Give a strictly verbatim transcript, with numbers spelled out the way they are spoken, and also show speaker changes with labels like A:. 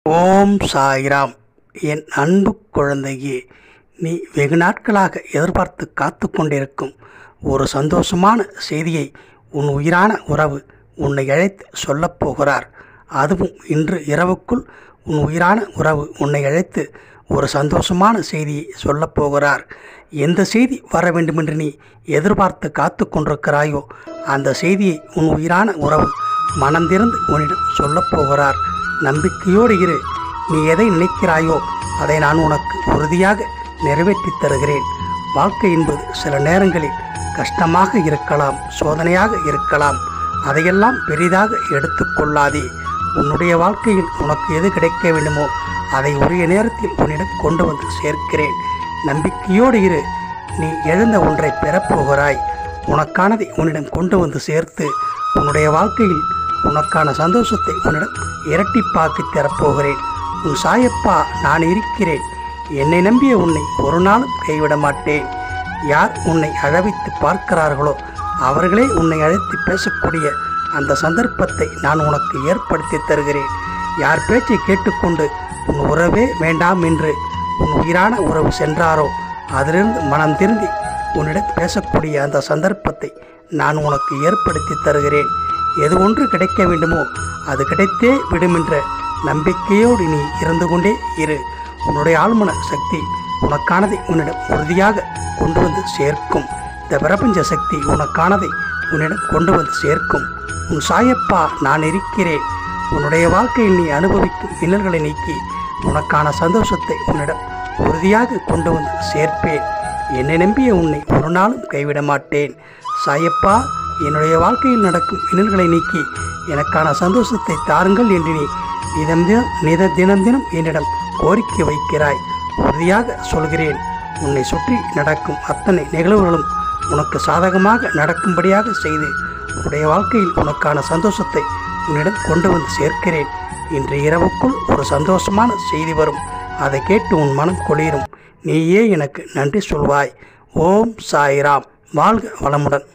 A: ஓம் சாய்ராம். என் அன்பு குழந்தையே, நீ வெகு நாட்களாக எதிர்பார்த்து காத்து கொண்டிருக்கும் ஒரு சந்தோஷமான செய்தியை உன் உயிரான உறவு உன்னை அழைத்து சொல்லப்போகிறார். அதுவும் இன்று இரவுக்குள் உன் உயிரான உறவு உன்னை அழைத்து ஒரு சந்தோஷமான செய்தியை சொல்லப்போகிறார். எந்த செய்தி வர வேண்டுமென்று நீ எதிர்பார்த்து காத்து கொண்டிருக்கிறாயோ அந்த செய்தியை உன் உயிரான உறவு மனம் திறந்து உன்னிடம் சொல்லப்போகிறார். நம்பிக்கையோடு இரு. நீ எதை நினைக்கிறாயோ அதை நான் உனக்கு உறுதியாக நிறைவேற்றித் தருகிறேன். வாழ்க்கை என்பது சில நேரங்களில் கஷ்டமாக இருக்கலாம், சோதனையாக இருக்கலாம். அதையெல்லாம் பெரிதாக எடுத்துக்கொள்ளாதே. உன்னுடைய வாழ்க்கையில் உனக்கு எது கிடைக்க வேண்டுமோ அதை உரிய நேரத்தில் உன்னிடம் கொண்டு வந்து சேர்க்கிறேன். நம்பிக்கையோடு இரு. நீ எழுந்த ஒன்றை பெறப்போகிறாய். உனக்கானதை உன்னிடம் கொண்டு வந்து சேர்த்து உன்னுடைய வாழ்க்கையில் உனக்கான சந்தோஷத்தை உன்னிடம் இரட்டிப்பாக்கி தரப்போகிறேன். உன் சாயப்பா நான் இருக்கிறேன். என்னை நம்பிய உன்னை ஒரு நாளும் கைவிட மாட்டேன். யார் உன்னை அழைத்து பார்க்கிறார்களோ அவர்களே உன்னை அழைத்து பேசக்கூடிய அந்த சந்தர்ப்பத்தை நான் உனக்கு ஏற்படுத்தி தருகிறேன். யார் பேச்சை கேட்டுக்கொண்டு உன் உறவே வேண்டாம் என்று உன் உயிரான உறவு சென்றாரோ அதிலிருந்து மனம் திரும்பி உன்னிடம் பேசக்கூடிய அந்த சந்தர்ப்பத்தை நான் உனக்கு ஏற்படுத்தி தருகிறேன். எது ஒன்று கிடைக்க வேண்டுமோ அது கிடைத்தே விடுமென்ற நம்பிக்கையோடு நீ இருந்து கொண்டே இரு. உன்னுடைய ஆழ்மன சக்தி உனக்கானதை உன்னிடம் உறுதியாக கொண்டு வந்து சேர்க்கும். இந்த பிரபஞ்ச சக்தி உனக்கானதை உன்னிடம் கொண்டு வந்து சேர்க்கும். உன் சாயப்பா நான் இருக்கிறேன். உன்னுடைய வாழ்க்கையில் நீ அனுபவிக்கும் இன்னல்களை நீக்கி உனக்கான சந்தோஷத்தை உன்னிடம் உறுதியாக கொண்டு வந்து சேர்ப்பேன். என்னை நம்பிய உன்னை ஒரு நாளும் கைவிட மாட்டேன். சாயப்பா, என்னுடைய வாழ்க்கையில் நடக்கும் இன்னல்களை நீக்கி எனக்கான சந்தோஷத்தை தாருங்கள் என்று நீ தினம் தினம் நித தினம் தினம் என்னிடம் கோரிக்கை வைக்கிறாய். உறுதியாக சொல்கிறேன், உன்னை சுற்றி நடக்கும் அத்தனை நிகழ்வுகளும் உனக்கு சாதகமாக நடக்கும்படியாக செய்து உன்னுடைய வாழ்க்கையில் உனக்கான சந்தோஷத்தை உன்னிடம் கொண்டு வந்து சேர்க்கிறேன். இன்று இரவுக்குள் ஒரு சந்தோஷமான செய்தி வரும். அதை கேட்டு உன் மனம் குளிரும். நீயே எனக்கு நன்றி சொல்வாய். ஓம் சாய்ராம். வாழ்க வளமுடன்.